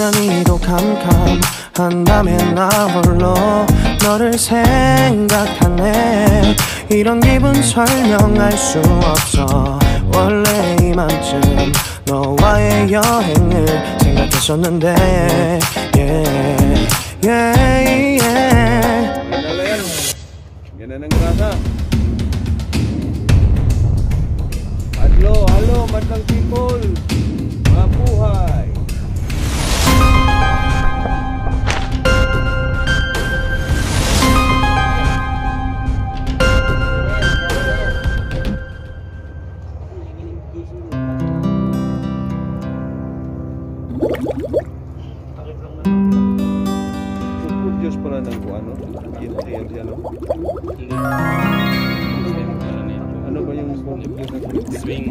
유난히도 캄캄한다면 나 홀로 너를 생각하네. 이런 기분 설명할 수 없어. 원래 이맘쯤 너와의 여행을 생각했었는데 yeah, yeah, yeah. Ganun ang grasa. Halo, madlang people. Mabuhay. Diyos pala ng ano? Ano ba yung swing?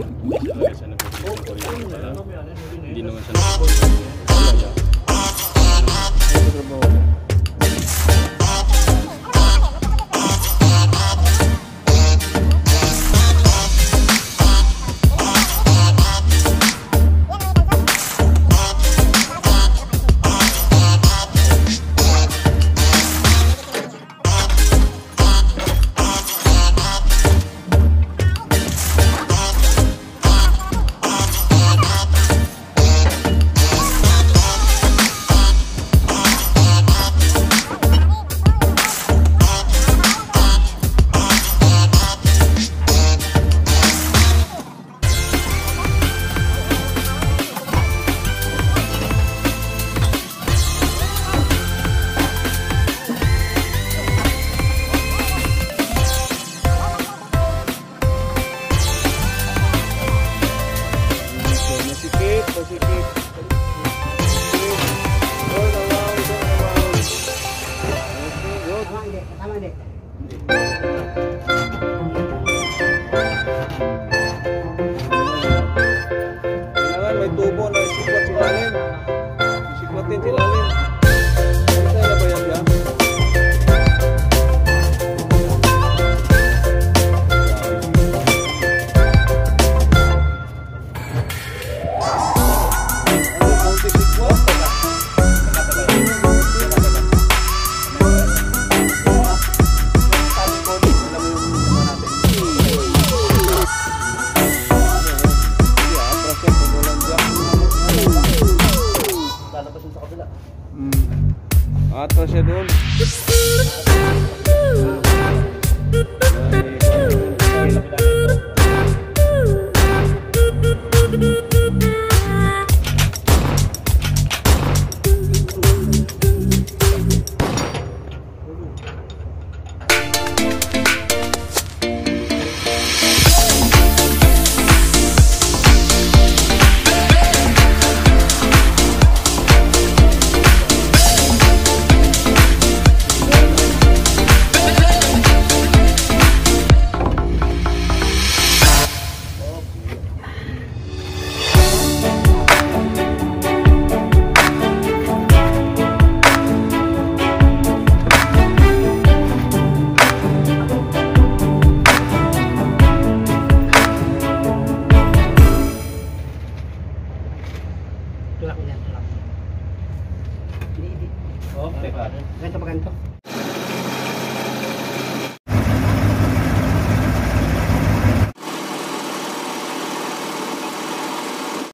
Hindi naman siya kailangan may tubo na isikwat silalim. Isikwatin silalim. Ano tayo na ba yan dyan? Ano ang isikwat? Atras siya doon. Tulak niya, tulak. Ini. Oh, ganito pa ganito.